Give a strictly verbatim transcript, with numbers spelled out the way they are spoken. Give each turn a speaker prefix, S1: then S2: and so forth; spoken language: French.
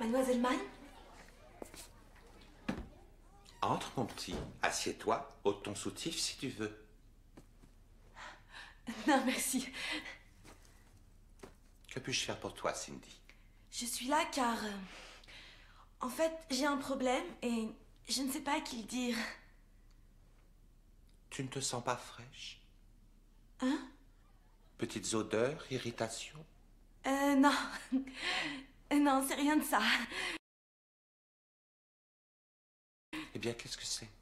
S1: Mademoiselle Mann?
S2: Entre, mon petit. Assieds-toi, ôte ton soutif si tu veux.
S1: Non, merci.
S2: Que puis-je faire pour toi, Cindy?
S1: Je suis là car... euh, en fait, j'ai un problème et je ne sais pas à qui le dire.
S2: Tu ne te sens pas fraîche?
S1: Hein?
S2: Petites odeurs, irritations?
S1: Euh, non. Euh, Non, c'est rien de ça.
S2: Eh bien, qu'est-ce que c'est?